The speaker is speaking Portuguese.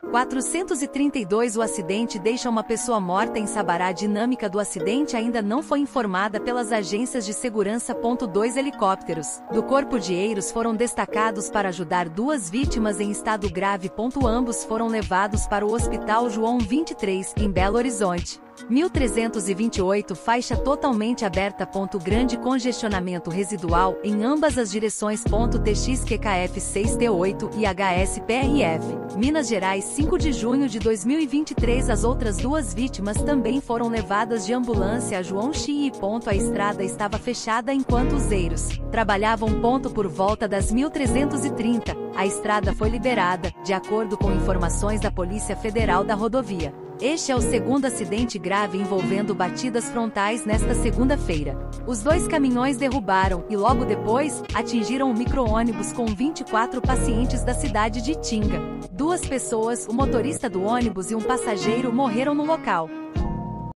432 O acidente deixa uma pessoa morta em Sabará. A dinâmica do acidente ainda não foi informada pelas agências de segurança. 2 helicópteros do Corpo de Bombeiros foram destacados para ajudar 2 vítimas em estado grave. Ambos foram levados para o Hospital João 23, em Belo Horizonte. 1328 Faixa totalmente aberta. Grande congestionamento residual em ambas as direções. TXQKF 6T8 e HSPRF. Minas Gerais 5 de junho de 2023 As outras 2 vítimas também foram levadas de ambulância a João Xii. A estrada estava fechada enquanto os eiros trabalhavam. Por volta das 1330, a estrada foi liberada, de acordo com informações da Polícia Federal da rodovia. Este é o segundo acidente grave envolvendo batidas frontais nesta segunda-feira. Os 2 caminhões derrubaram e logo depois atingiram um micro-ônibus com 24 pacientes da cidade de Itinga. 2 pessoas, o motorista do ônibus e um passageiro, morreram no local.